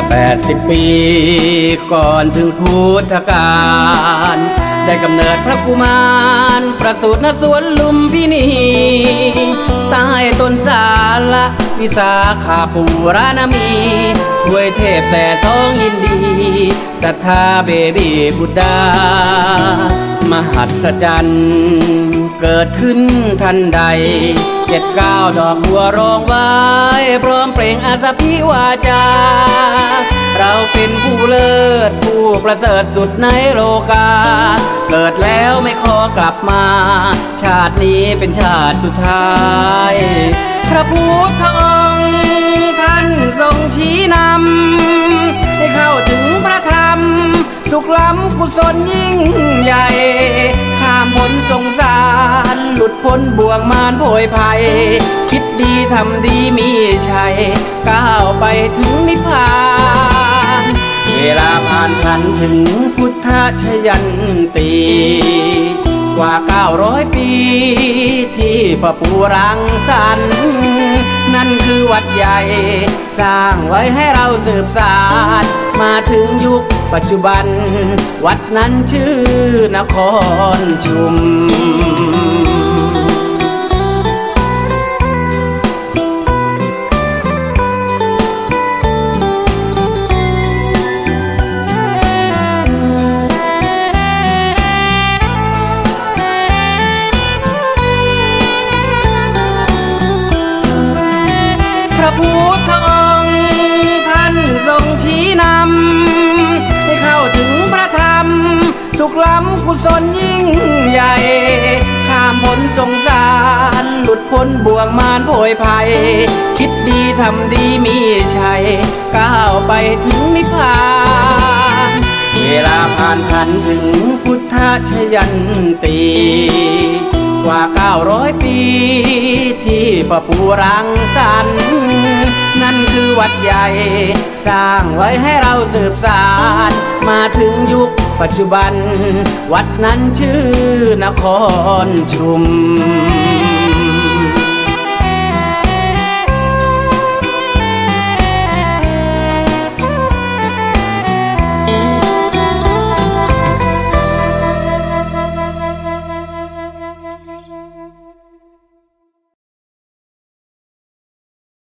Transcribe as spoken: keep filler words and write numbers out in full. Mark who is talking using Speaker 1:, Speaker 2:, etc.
Speaker 1: แปดสิบปีก่อนถึงพุทธกาลได้กำเนิดพระกุมารประสูติณสวนลุมพินีใต้ต้นสาละวิสาขาปูรานามีถวยเทพแส่ทองยินดีศรัทธาเบบีบุตรดามหัศจรรย์เกิดขึ้นทันใดเจ็ดเก้าดอกบัวร้องไว้พร้อมเปล่งอาสาพิวาจาเราเป็นผู้เลิศผู้ประเสริฐสุดในโลกาเกิดแล้วไม่ขอกลับมาชาตินี้เป็นชาติสุดท้ายพระพุทธองค์ท่านทรงชี้นำให้เข้าถึงพระธรรมสุขล้ำกุศลยิ่งใหญ่ข้ามพ้นสงสารหลุดพ้นบ่วงมารโผยภัยคิดดีทำดีมีชัยก้าวไปถึงนิพพานเวลาผ่านพลันถึงพุทธชยันตีกว่าเก้าร้อยปีที่พระปูรังสรรค์นั่นคือวัดใหญ่สร้างไว้ให้เราสืบสานมาถึงยุคปัจจุบันวัดนั้นชื่อนครชุมพระพุทธองค์ท่านทรงชี้นำให้เข้าถึงพระธรรมสุขล้ำกุศลยิ่งใหญ่ข้ามพ้นสงสารหลุดพ้นบ่วงมารโผยภัยคิดดีทำดีมีชัยก้าวไปถึงนิพพานเวลาผ่านพันถึงพุทธชยันตีกว่าเก้าร้อยปีที่พระปูรังสรรค์นั่นคือวัดใหญ่สร้างไว้ให้เราสืบสานมาถึงยุคปัจจุบันวัดนั้นชื่อนครชุม